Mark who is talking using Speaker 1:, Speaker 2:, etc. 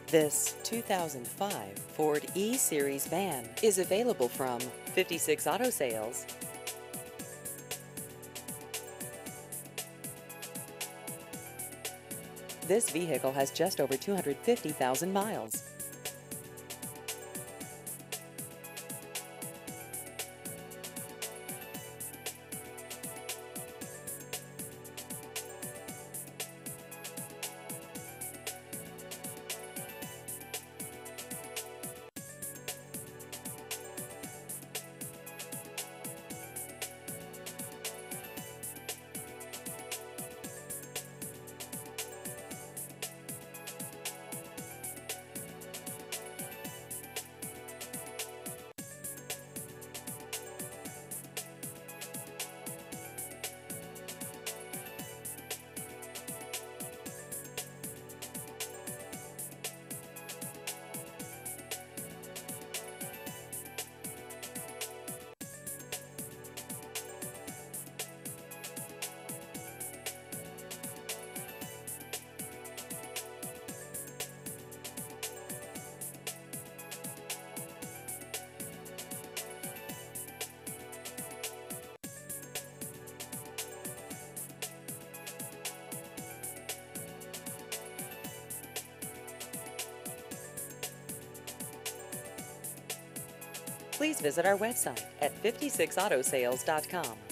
Speaker 1: This 2005 Ford E-Series van is available from 56 Auto Sales. This vehicle has just over 250,000 miles. Please visit our website at 56autosales.com.